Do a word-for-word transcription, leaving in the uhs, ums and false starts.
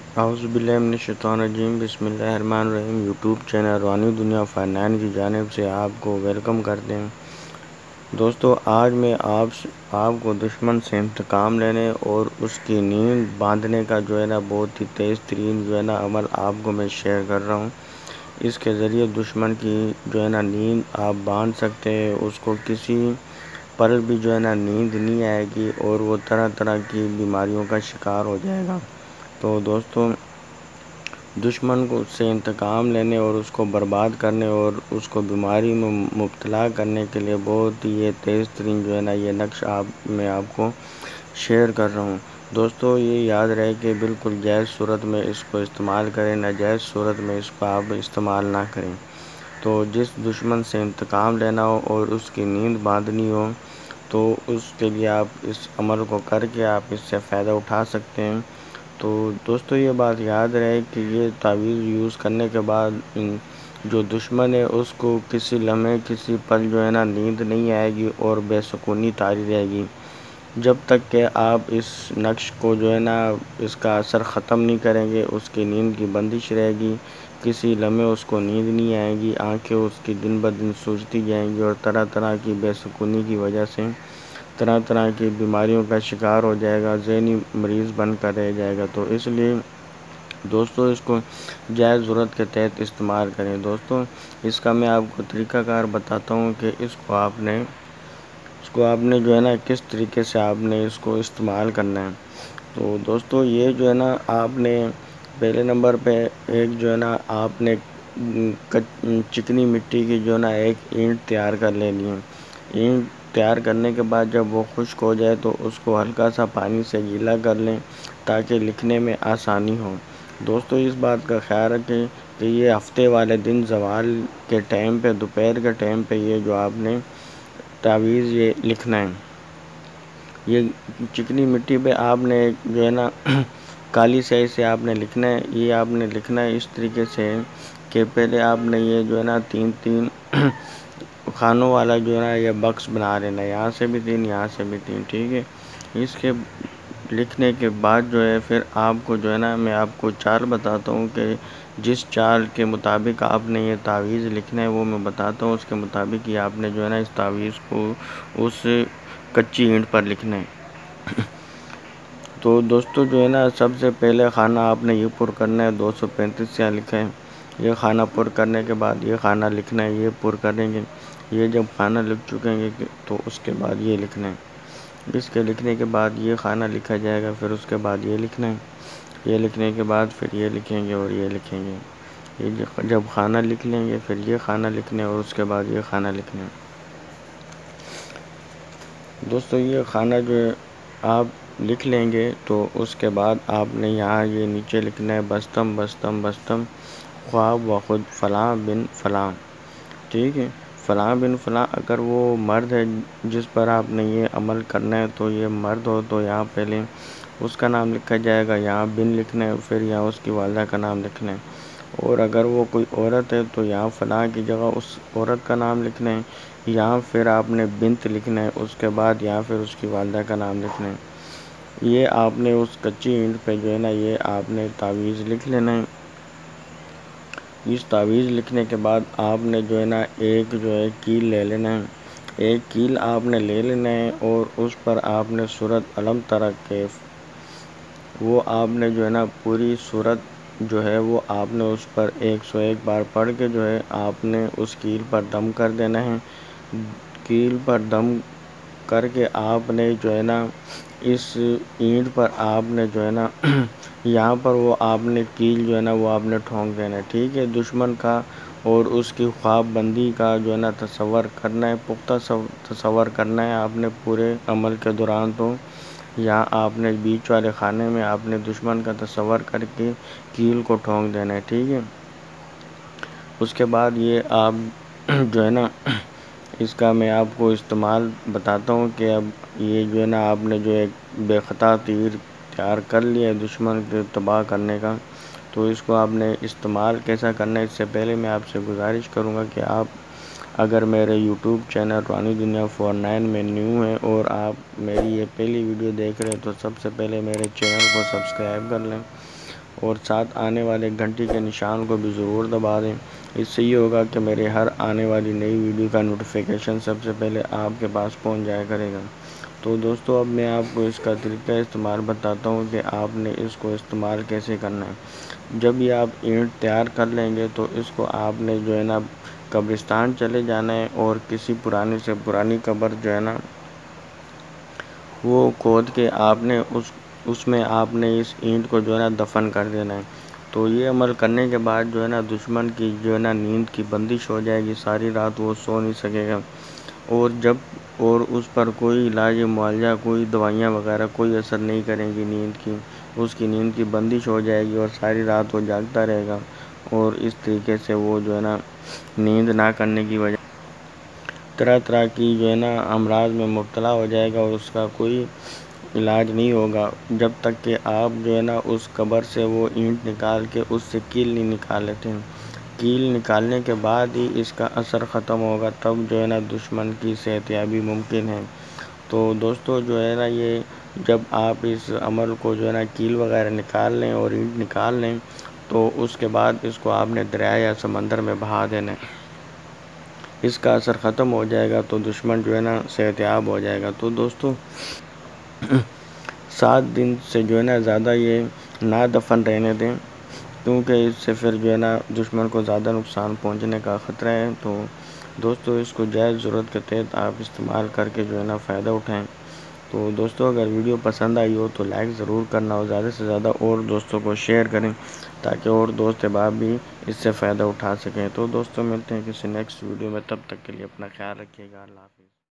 اعوذ باللہ من الشیطان الرجیم، بسم اللہ الرحمن الرحیم۔ یوٹیوب چینل روحانی دنیا فائنانس کی جانب سے آپ کو ویلکم کرتے ہیں۔ دوستو، آج میں آپ آپ کو دشمن سے انتقام لینے اور اس کی نیند باندھنے کا جو ہے نا بہت ہی تیز ترین جو ہے نا عمل آپ کو میں شیئر کر رہا ہوں۔ اس کے ذریعے دشمن کی جو ہے نا نیند آپ باندھ سکتے ہیں، اس کو کسی پل بھی جو ہے نا نیند نہیں آئے گی اور وہ طرح طرح کی بیماریوں کا شکار ہو جائے گا۔ تو دوستوں، دشمن کو سے انتقام لینے اور اس کو برباد کرنے اور اس کو بیماری میں مبتلا کرنے کے لیے بہت ہی یہ تیز ترین جو ہے نا یہ نقش آپ میں آپ کو شیئر کر رہا ہوں۔ دوستو، یہ یاد رہے کہ بالکل جائز صورت میں اس کو استعمال کریں، ناجائز صورت میں اس کو آپ استعمال نہ کریں۔ تو جس دشمن سے انتقام لینا ہو اور اس کی نیند باندھنی ہو تو اس کے لیے آپ اس عمل کو کر کے آپ اس سے فائدہ اٹھا سکتے ہیں۔ تو دوستو، یہ بات یاد رہے کہ یہ تعویذ یوز کرنے کے بعد جو دشمن ہے اس کو کسی لمحے کسی پل جو ہے نا نیند نہیں آئے گی اور بے سکونی طاری رہے گی، جب تک کہ آپ اس نقش کو جو ہے نا اس کا اثر ختم نہیں کریں گے۔ اس کی نیند کی بندش رہے گی، کسی لمحے اس کو نیند نہیں آئے گی، آنکھیں اس کی دن بدن سوجتی جائیں گی اور طرح طرح کی بے سکونی کی وجہ سے طرح طرح کی بیماریوں کا شکار ہو جائے گا، ذہنی مریض بن کر رہ جائے گا۔ تو اس لیے دوستو اس کو جائز ضرورت کے تحت استعمال کریں۔ دوستو، اس کا میں آپ کو طریقہ کار بتاتا ہوں کہ اس کو آپ نے اس کو آپ نے جو ہے نا کس طریقے سے آپ نے اس کو استعمال کرنا ہے۔ تو دوستو، یہ جو ہے نا آپ نے پہلے نمبر پہ ایک جو ہے نا آپ نے چکنی مٹی کی جو ہے نا ایک اینٹ تیار کر لینی ہے۔ اینٹ تیار کرنے کے بعد جب وہ خشک ہو جائے تو اس کو ہلکا سا پانی سے گیلا کر لیں تاکہ لکھنے میں آسانی ہو۔ دوستو، اس بات کا خیال رکھیں کہ یہ ہفتے والے دن زوال کے ٹائم پہ، دوپہر کے ٹائم پہ یہ جو آپ نے تعویذ یہ لکھنا ہے۔ یہ چکنی مٹی پہ آپ نے جو ہے نا کالی سیاہی سے آپ نے لکھنا ہے۔ یہ آپ نے لکھنا ہے اس طریقے سے کہ پہلے آپ نے یہ جو ہے نا تین تین خانوں والا جو ہے نا یہ باکس بنا لینا ہے، یہاں سے بھی تین، یہاں سے بھی تین، ٹھیک ہے۔ اس کے لکھنے کے بعد جو ہے پھر آپ کو جو ہے نا میں آپ کو چال بتاتا ہوں کہ جس چال کے مطابق آپ نے یہ تعویذ لکھنا ہے وہ میں بتاتا ہوں، اس کے مطابق ہی آپ نے جو ہے نا اس تعویذ کو اس کچی اینٹ پر لکھنا ہے۔ تو دوستو، جو ہے نا سب سے پہلے خانہ آپ نے یہ پر کرنا ہے، دو سو پینتیس یہاں لکھا ہے۔ یہ خانہ پر کرنے کے بعد یہ خانہ لکھنا ہے، یہ پر کریں گے۔ یہ جب خانہ لکھ چکیں گے تو اس کے بعد یہ لکھنا ہے۔ اس کے لکھنے کے بعد یہ خانہ لکھا جائے گا، پھر اس کے بعد یہ لکھنا ہے۔ یہ لکھنے کے بعد پھر یہ لکھیں گے اور یہ لکھیں گے۔ یہ جب خانہ لکھ لیں گے پھر یہ خانہ لکھنا ہے اور اس کے بعد یہ خانہ لکھنا ہے۔ دوستو، یہ خانہ جو ہے آپ لکھ لیں گے تو اس کے بعد آپ نے یہاں یہ نیچے لکھنا ہے، بستم بستم بستم خواب و خود فلاں بن فلاں، ٹھیک ہے۔ فلاں بن فلاں اگر وہ مرد ہے جس پر آپ نے یہ عمل کرنا ہے تو یہ مرد ہو تو یہاں پہلے اس کا نام لکھا جائے گا، یہاں بن لکھنا ہے، پھر یہاں اس کی والدہ کا نام لکھنا ہے۔ اور اگر وہ کوئی عورت ہے تو یہاں فلاں کی جگہ اس عورت کا نام لکھنا ہے، یہاں پھر آپ نے بنت لکھنا ہے، اس کے بعد یہاں پھر اس کی والدہ کا نام لکھنا ہے۔ یہ آپ نے اس کچی اینٹ پہ جو ہے نا یہ آپ نے تعویذ لکھ لینا ہے۔ اس تعویذ لکھنے کے بعد آپ نے جو ہے نا ایک جو ہے کیل لے لینا ہے۔ ایک کیل آپ نے لے لینا ہے اور اس پر آپ نے سورۃ الم تری کیف، وہ آپ نے جو ہے نا پوری سورت جو ہے وہ آپ نے اس پر ایک سو ایک بار پڑھ کے جو ہے آپ نے اس کیل پر دم کر دینا ہے۔ کیل پر دم کر کے آپ نے جو ہے نا اس اینٹ پر آپ نے جو ہے نا یہاں پر وہ آپ نے کیل جو ہے نا وہ آپ نے ٹھونک دینا ہے، ٹھیک ہے۔ دشمن کا اور اس کی خواب بندی کا جو ہے نا تصور کرنا ہے، پختہ تصور کرنا ہے آپ نے پورے عمل کے دوران۔ تو یہاں آپ نے بیچ والے خانے میں آپ نے دشمن کا تصور کر کے کیل کو ٹھونک دینا ہے، ٹھیک ہے۔ اس کے بعد یہ آپ جو ہے نا اس کا میں آپ کو استعمال بتاتا ہوں کہ اب یہ جو ہے نا آپ نے جو ایک بے خطا تیر تیار کر لیا ہے دشمن کے تباہ کرنے کا، تو اس کو آپ نے استعمال کیسا کرنا ہے اس سے پہلے میں آپ سے گزارش کروں گا کہ آپ اگر میرے یوٹیوب چینل روحانی دنیا فور نائن میں نیو ہیں اور آپ میری یہ پہلی ویڈیو دیکھ رہے ہیں تو سب سے پہلے میرے چینل کو سبسکرائب کر لیں اور ساتھ آنے والے گھنٹی کے نشان کو بھی ضرور دبا دیں۔ اس سے یہ ہوگا کہ میرے ہر آنے والی نئی ویڈیو کا نوٹیفیکیشن سب سے پہلے آپ کے پاس پہنچ جایا کرے گا۔ تو دوستو اب میں آپ کو اس کا طریقہ استعمال بتاتا ہوں کہ آپ نے اس کو استعمال کیسے کرنا ہے۔ جب یہ آپ اینٹ تیار کر لیں گے تو اس کو آپ نے جو ہے نا قبرستان چلے جانا ہے اور کسی پرانی سے پرانی قبر جو ہے نا وہ کھود کے آپ نے اس اس میں آپ نے اس اینٹ کو جو ہے نا دفن کر دینا ہے۔ تو یہ عمل کرنے کے بعد جو ہے نا دشمن کی جو ہے نا نیند کی بندش ہو جائے گی، ساری رات وہ سو نہیں سکے گا، اور جب اور اس پر کوئی علاج معالجہ، کوئی دوائیاں وغیرہ کوئی اثر نہیں کریں گی نیند کی، اس کی نیند کی بندش ہو جائے گی اور ساری رات وہ جاگتا رہے گا، اور اس طریقے سے وہ جو ہے نا نیند نہ کرنے کی وجہ طرح طرح کی جو ہے نا امراض میں مبتلا ہو جائے گا اور اس کا کوئی علاج نہیں ہوگا جب تک کہ آپ جو ہے نا اس قبر سے وہ اینٹ نکال کے اس سے کیل نہیں نکال لیتے ہیں۔ کیل نکالنے کے بعد ہی اس کا اثر ختم ہوگا، تب جو ہے نا دشمن کی صحت یابی ممکن ہے۔ تو دوستو جو ہے نا یہ جب آپ اس عمل کو جو ہے نا کیل وغیرہ نکال لیں اور اینٹ نکال لیں تو اس کے بعد اس کو آپ نے دریا یا سمندر میں بہا دینا ہے۔ اس کا اثر ختم ہو جائے گا تو دشمن جو ہے نا صحت یاب ہو جائے گا۔ تو دوستو سات دن سے جو ہے نا زیادہ یہ نہ دفن رہنے دیں، کیونکہ اس سے پھر جو ہے نا دشمن کو زیادہ نقصان پہنچنے کا خطرہ ہے۔ تو دوستو اس کو جائز ضرورت کے تحت آپ استعمال کر کے جو ہے نا فائدہ اٹھائیں۔ تو دوستو اگر ویڈیو پسند آئی ہو تو لائک ضرور کرنا اور زیادہ سے زیادہ اور دوستوں کو شیئر کریں تاکہ اور دوست احباب بھی اس سے فائدہ اٹھا سکیں۔ تو دوستو ملتے ہیں کسی نیکسٹ ویڈیو میں، تب تک کے لیے اپنا خیال رکھیے گا۔ اللہ حافظ۔